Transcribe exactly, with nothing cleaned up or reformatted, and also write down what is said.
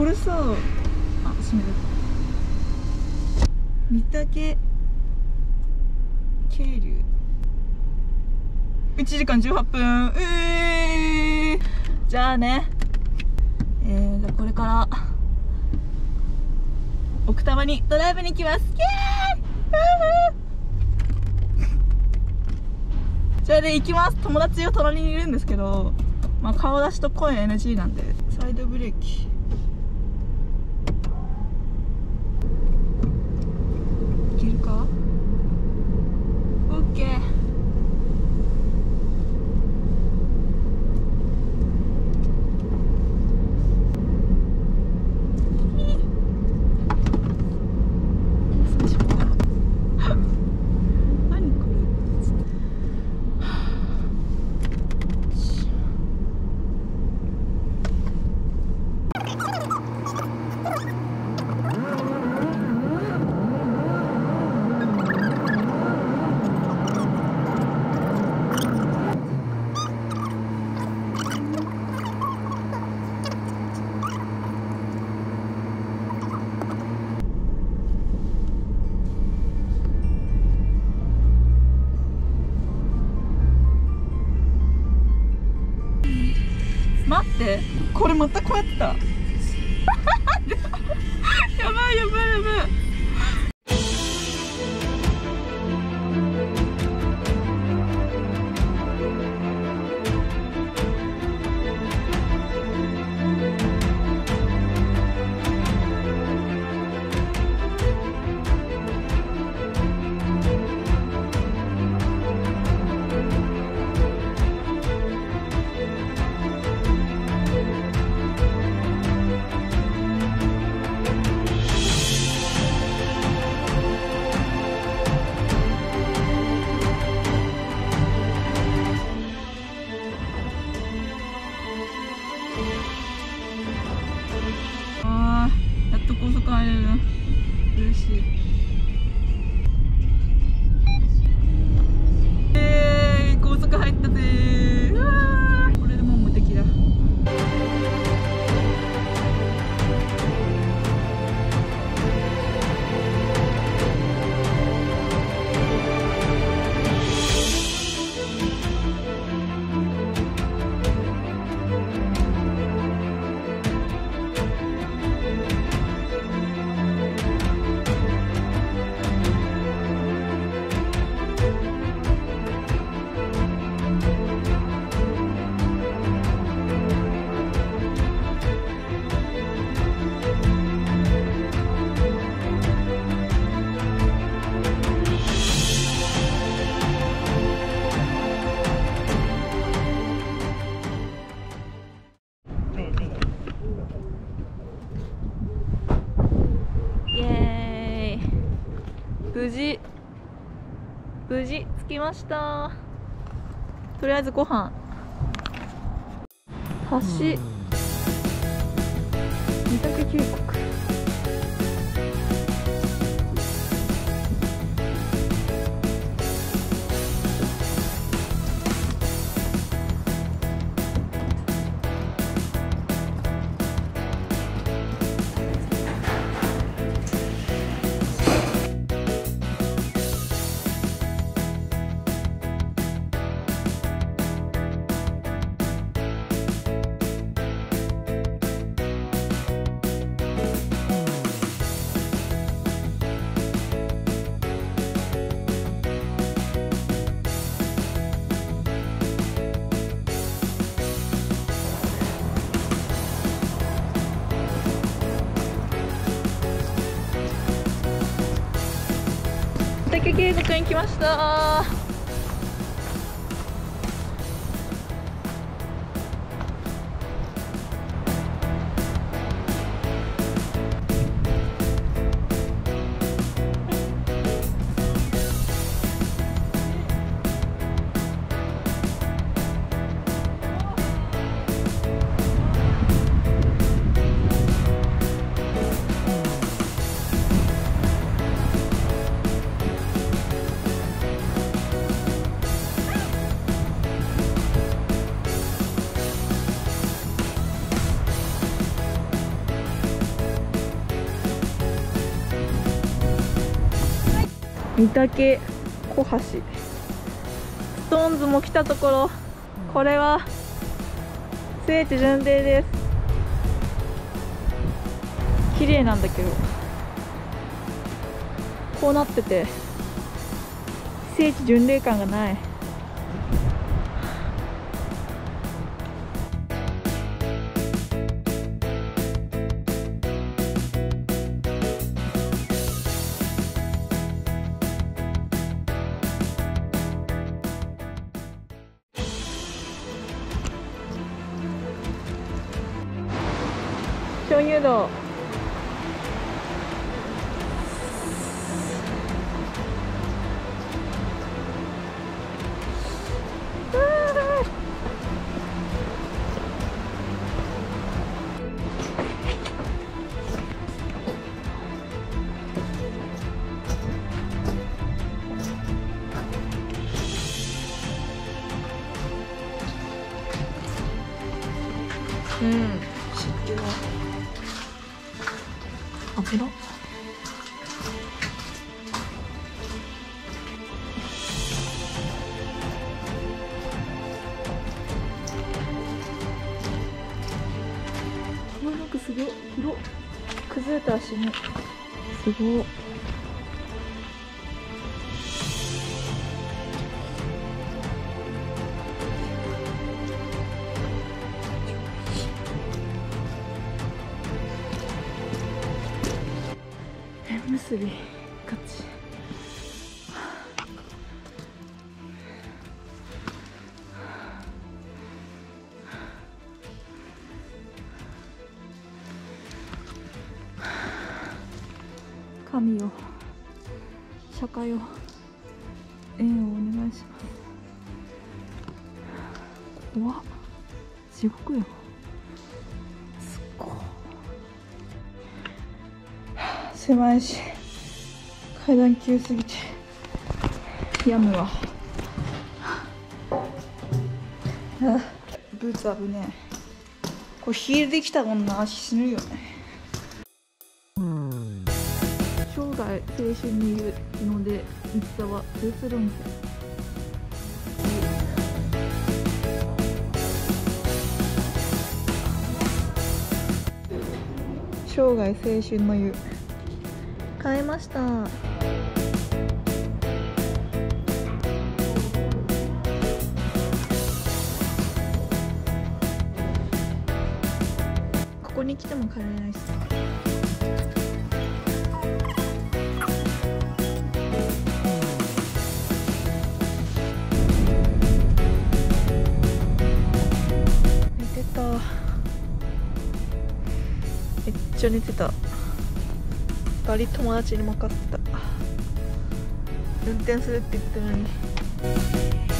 れさ、あ、閉める。御嶽渓流いちじかんじゅうはっぷん。えー、じゃあね、えー、じゃあこれから奥多摩にドライブに行きます。イエーイじゃあね、行きます。友達が隣にいるんですけど、まあ、顔出しと声 エヌジー なんで、サイドブレーキいけるか？ OK。待って、これまたこうやってたやばいやばいやばい。あー、やっと高速入れる。嬉しい。えー、高速入ったぜー。うわー、これでもう無敵だ。イエーイ、無事無事着きました。とりあえずご飯、橋、御嶽渓谷。御嶽渓谷に来ました。 御嶽小橋、ストーンズも来たところ、これは聖地巡礼です。綺麗なんだけどこうなってて聖地巡礼感がない。鍾乳洞、うん、湿気が油。これなんかすごい広、崩れたら死ぬ。すごい。縁結び勝ち。神よ、釈迦よ、縁をお願いします。怖っ、地獄よ。すっごい狭いし階段急すぎてやむわ。ブーツ危ねえ。これヒールできたもんな、足死ぬよね。生涯青春にいるので三沢ブーツ論争。生涯青春の湯買いました。ここに来ても買えないし。寝てた。めっちゃ寝てた。バリ友達に任せた。運転するって言ったのに。